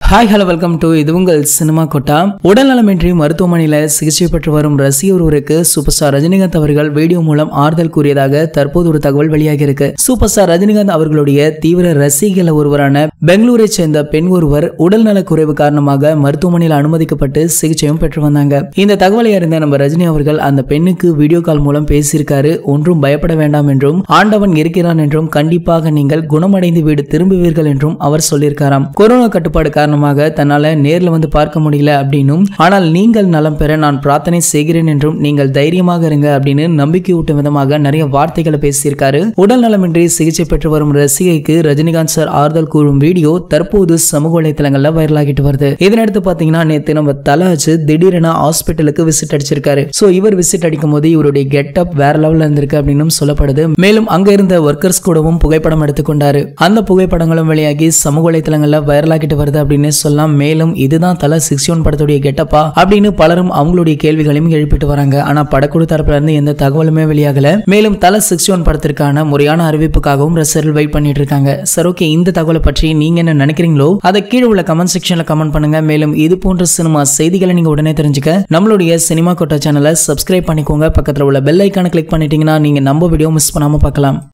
Hi hello welcome to இது உங்கள் cinema quota. உடல்நலமின்றி மருத்துவமனையில் சிகிச்சை பெற்று வரும் ரசிகர் ஒருவருக்கு சூப்பர் ஸ்டார் ரஜினிகாந்த் அவர்கள் வீடியோ மூலம் ஆறுதல் கூறியதாக தற்போது ஒரு தகவல் வெளியாகி இருக்கு. சூப்பர் ஸ்டார் ரஜினிகாந்த் அவர்களுடைய தீவிர ரசிகர்கள் ஒருவரான பெங்களூரை சேர்ந்த பெண் ஒருவர் உடல்நல குறைவு காரணமாக மருத்துவமனையில் அனுமதிக்கப்பட்டு சிகிச்சையும் பெற்று வந்தாங்க. இந்த தகவலை அறிந்த நம்ம ரஜினி அவர்கள் அந்த பெண்ணுக்கு வீடியோ கால் மூலம் பேசியிருக்காரு. ஒன்றும் பயப்பட வேண்டாம் என்றும் ஆண்டவன் இருக்கிறான் என்றும் கண்டிப்பாக நீங்கள் குணமடைந்து வீடு திரும்புவீர்கள் என்றும் அவர் சொல்லியிருக்காராம். கொரோனா கட்டுப்பாடு காரணமாக தன்னால நேர்ல வந்து பார்க்க முடியல அப்படின்னும், ஆனால் நீங்கள் நலம் பெற நான் பிரார்த்தனை செய்கிறேன் என்றும் நீங்கள் தைரியமாக இருங்க அப்படின்னு நம்பிக்கையூட்டும் விதமாக நிறைய வார்த்தைகளை பேசியிருக்காரு. உடல் நலமின்றி சிகிச்சை பெற்று வரும் ரசிகைக்கு ரஜினிகாந்த் சார் ஆறுதல் கூறும் வீடியோ தற்போது சமூக வலைதளங்கள்ல வைரலாகிட்டு வருது. இதனடுத்து பாத்தீங்கன்னா நேத்து நம்ம தலாச்சு திடீரென ஹாஸ்பிட்டலுக்கு விசிட் அடிச்சிருக்காரு. சோ இவர் விசிட் அடிக்கும் போது இவருடைய கெட்டப் வேற லெவல்ல இருந்திருக்கு அப்படின்னு சொல்லப்படுது. மேலும் அங்க இருந்த ஒர்க்கர்ஸ் கூடவும் புகைப்படம் எடுத்துக்கொண்டாரு. அந்த புகைப்படங்களும் வெளியாகி சமூக வலைதளங்கள்ல வைரலாகிட்டு வருது அப்படின்னு சொல்லலாம். மேலும் இதுதான் தல 61 படத்துடைய கெட்டப்பா அப்படின்னு பலரும் அவங்களுடைய கேள்விகளையும் எழுப்பிட்டு வராங்க. ஆனா படக்குழு தரப்புல இருந்து எந்த தகவலுமே வெளியாகல. மேலும் தல 61 படத்திற்கான முறையான அறிவிப்புக்காகவும் ரசிகர்கள் வெயிட் பண்ணிட்டு இருக்காங்க. சரி, ஓகே, இந்த தகவலை பற்றி நீங்க என்ன நினைக்கிறீங்களோ அதை கீழே உள்ள கமெண்ட் செக்ஷன்ல கமெண்ட் பண்ணுங்க. மேலும் இது போன்ற சினிமா செய்திகளை நீங்க உடனே தெரிஞ்சுக்க நம்மளுடைய சினிமா கோட்டா சேனலை சப்ஸ்கிரைப் பண்ணிக்கோங்க. பக்கத்துல உள்ள பெல் ஐக்கானை கிளிக் பண்ணிட்டீங்கன்னா நீங்க நம்ம வீடியோ மிஸ் பண்ணாம பார்க்கலாம்.